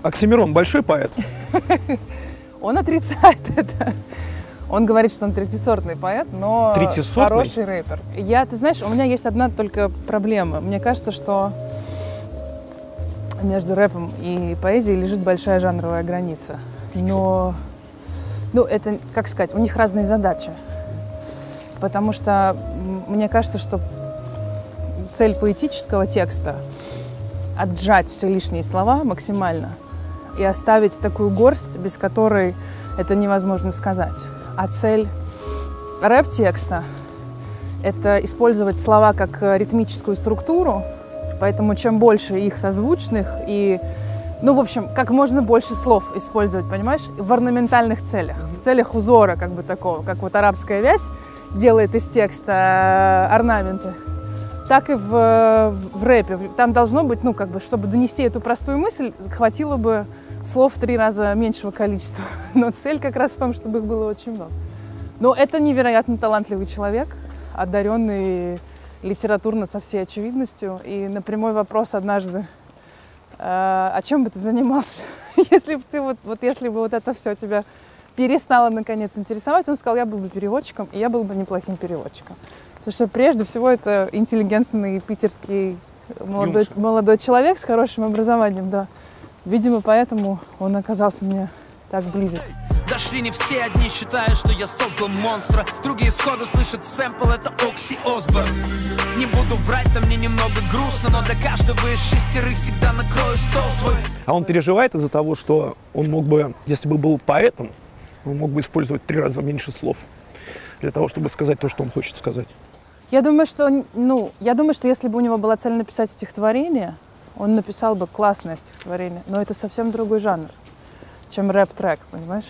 Оксимирон большой поэт? Он отрицает это. Он говорит, что он третьесортный поэт, но хороший рэпер. Ты знаешь, у меня есть одна только проблема. Мне кажется, что между рэпом и поэзией лежит большая жанровая граница. Но, это, как сказать, у них разные задачи. Потому что мне кажется, что цель поэтического текста — отжать все лишние слова максимально и оставить такую горсть, без которой это невозможно сказать. А цель рэп-текста — это использовать слова как ритмическую структуру, поэтому чем больше их созвучных и, в общем, как можно больше слов использовать, понимаешь, в орнаментальных целях, в целях узора как бы такого, как вот арабская вязь делает из текста орнаменты, так и в рэпе. Там должно быть, чтобы донести эту простую мысль, хватило бы слов в 3 раза меньшего количества. Но цель как раз в том, чтобы их было очень много. Но это невероятно талантливый человек, одаренный литературно со всей очевидностью. И на прямой вопрос однажды, а чем бы ты занимался, если бы если бы вот это все тебя перестало наконец интересовать, он сказал, я был бы переводчиком, и я был бы неплохим переводчиком. Потому что прежде всего это интеллигентный питерский молодой человек с хорошим образованием, да. Видимо, поэтому он оказался мне так близок. Дошли не все, одни считают, что я создал монстра. Другие сходу слышат сэмпл, это Окси Осборн. Не буду врать, да мне немного грустно, но для каждого из 6 всегда накрою стол свой. А он переживает из-за того, что он мог бы, если бы был поэтом, он мог бы использовать 3 раза меньше слов для того, чтобы сказать то, что он хочет сказать? Я думаю, что если бы у него была цель написать стихотворение, он написал бы классное стихотворение, но это совсем другой жанр, чем рэп-трек, понимаешь?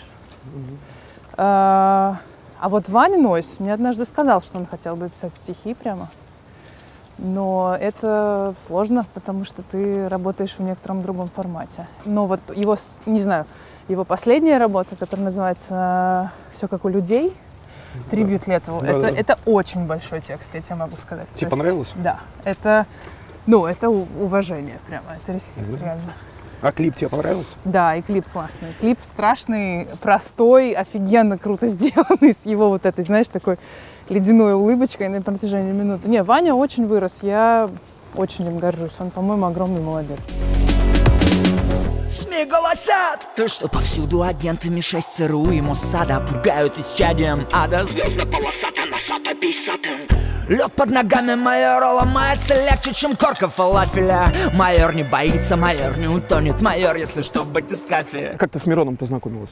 А вот Ваня Нойс мне однажды сказал, что он хотел бы писать стихи прямо, но это сложно, потому что ты работаешь в некотором другом формате. Но вот его, не знаю, его последняя работа, которая называется «Все как у людей», трибьют Летову, это очень большой текст, я тебе могу сказать. Тебе понравилось? Да, это уважение прямо, это респект, реально. А клип тебе понравился? Да, и клип классный. Клип страшный, простой, офигенно круто сделанный, с его вот этой, знаешь, такой ледяной улыбочкой на протяжении минуты. Не, Ваня очень вырос, я очень им горжусь, он, по-моему, огромный молодец. СМИ голосят, то что повсюду агенты МИ-6 ЦРУ и Моссада пугают исчадием ада. Звездно-полосатая, носато-писатым. Лед под ногами майора ломается легче, чем корка фалафеля. Майор не боится, майор не утонет, майор, если что, в батискафе. Как ты с Мироном познакомилась?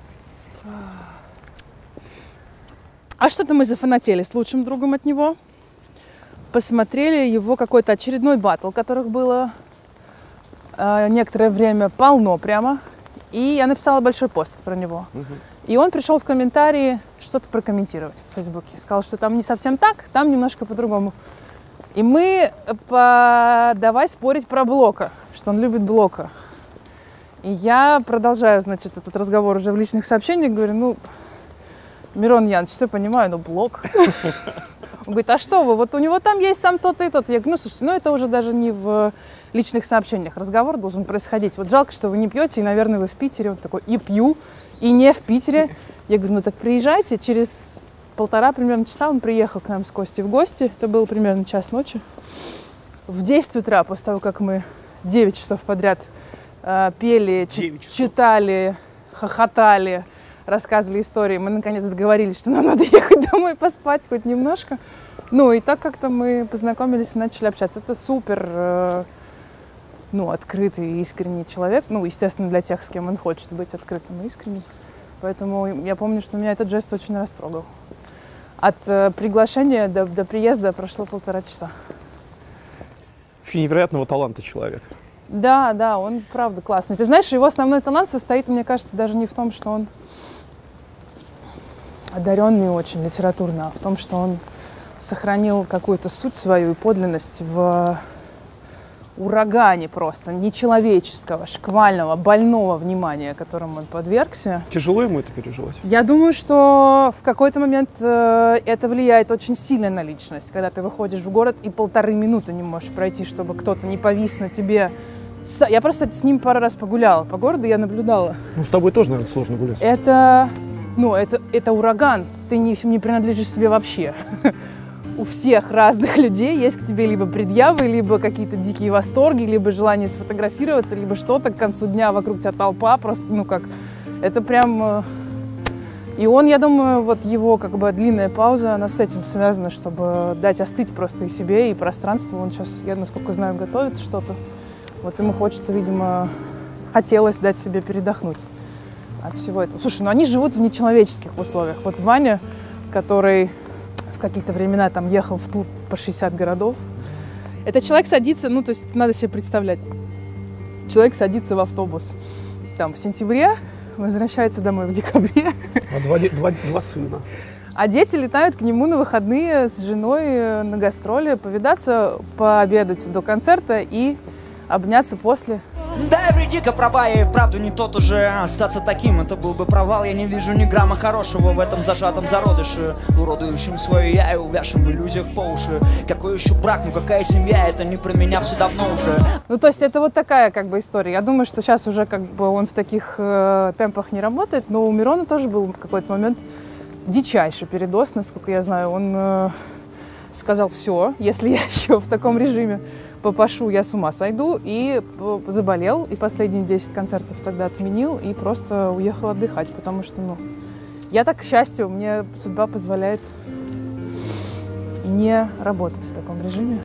А что-то мы зафанатели с лучшим другом от него. Посмотрели его какой-то очередной баттл, которых было некоторое время полно прямо. И я написала большой пост про него. И он пришел в комментарии что-то прокомментировать в Фейсбуке. Сказал, что там не совсем так, там немножко по-другому. И мы давай спорить про Блока, что он любит Блока. И я продолжаю, значит, этот разговор уже в личных сообщениях. Говорю, Мирон Янович, все понимаю, но Блок. Он говорит, а что вы, вот у него там есть там то-то и то-то. Я говорю, слушайте, это уже даже не в личных сообщениях. Разговор должен происходить. Вот жалко, что вы не пьете, и, наверное, вы в Питере. Он такой, и пью, и не в Питере. Я говорю, так приезжайте. Через 1,5 примерно часа он приехал к нам с Костей в гости. Это было примерно час ночи. В 10 утра, после того, как мы 9 часов подряд пели, читали, хохотали, рассказывали истории, мы наконец договорились, что нам надо ехать домой поспать хоть немножко. И так как-то мы познакомились и начали общаться. Это супер, открытый и искренний человек. Естественно, для тех, с кем он хочет быть открытым и искренним. Поэтому я помню, что меня этот жест очень растрогал. От приглашения до приезда прошло 1,5 часа. Вообще невероятного таланта человек. Да, он правда классный. Ты знаешь, его основной талант состоит, мне кажется, даже не в том, что он одаренный очень литературно, а в том, что он сохранил какую-то суть свою и подлинность в урагане просто нечеловеческого, шквального, больного внимания, которому он подвергся. Тяжело ему это переживать? Я думаю, что в какой-то момент это влияет очень сильно на личность, когда ты выходишь в город и 1,5 минуты не можешь пройти, чтобы кто-то не повис на тебе Я просто с ним пару раз погуляла по городу, я наблюдала. Ну, с тобой тоже, наверное, сложно гулять. Это ураган. Ты не принадлежишь себе вообще. У всех разных людей есть к тебе либо предъявы, либо какие-то дикие восторги, либо желание сфотографироваться, либо что-то. К концу дня вокруг тебя толпа. Просто, это прям... И он, я думаю, вот его как бы длинная пауза, она с этим связана, чтобы дать остыть просто и себе, и пространству. Он сейчас, я насколько знаю, готовит что-то. Вот ему хочется, видимо, хотелось дать себе передохнуть от всего этого. Слушай, они живут в нечеловеческих условиях. Вот Ваня, который в какие-то времена там ехал в тур по 60 городов, этот человек садится, то есть надо себе представлять, человек садится в автобус там в сентябре, возвращается домой в декабре. А два сына. А дети летают к нему на выходные с женой на гастроли, повидаться, пообедать до концерта и обняться после. Да, вреди-ка права, я и вправду не тот уже. Остаться таким, это был бы провал. Я не вижу ни грамма хорошего в этом зажатом зародыше, уродующем свое я и увязшем в иллюзиях по уши. Какой еще брак, какая семья, это не про меня все давно уже. То есть это вот такая как бы история. Я думаю, что сейчас уже как бы он в таких темпах не работает, но у Мирона тоже был какой-то момент дичайший передоз, насколько я знаю. Он сказал: все, если я еще в таком режиме попашу, я с ума сойду, и заболел, и последние 10 концертов тогда отменил, и просто уехал отдыхать, потому что, я так, к счастью, мне судьба позволяет не работать в таком режиме.